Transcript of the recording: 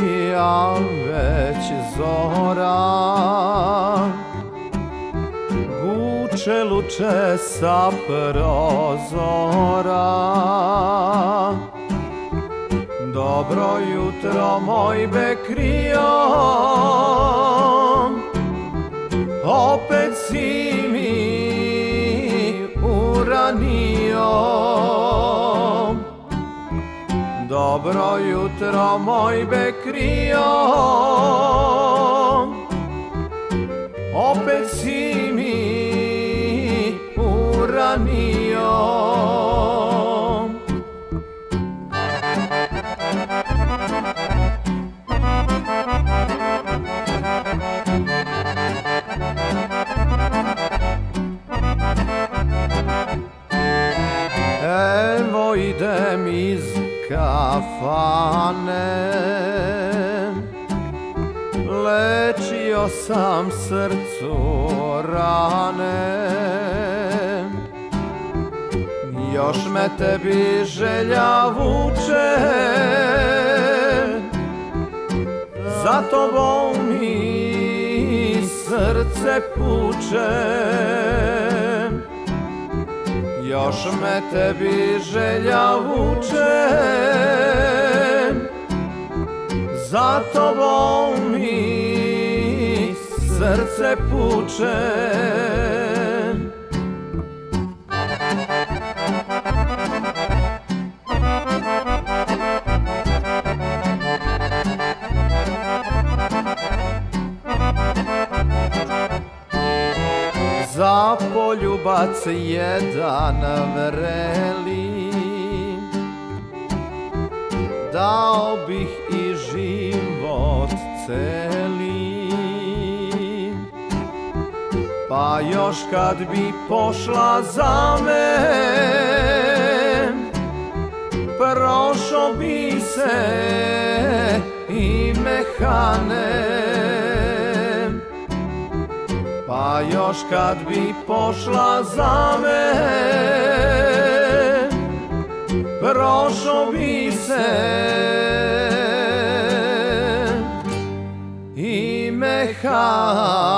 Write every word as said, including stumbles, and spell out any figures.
a već zora guče luče sa prozora. Dobro jutro moj Bekrio, opet si mi uranio. Dobro jutro moj Bekrio, opet si mi uranio. Evo idem iz kafane, lečio sam srcu rane. Još me tebi želja vuče, za tobom mi srce puče. Još me tebi želja vuče, za tobom mi srce puče. Za poljubac jedan vreli, dao bih i život celi. Pa još kad bi pošla za men, prošao bi se i mehane. Pa još kad bi pošla za men, prošao bi se i mehane.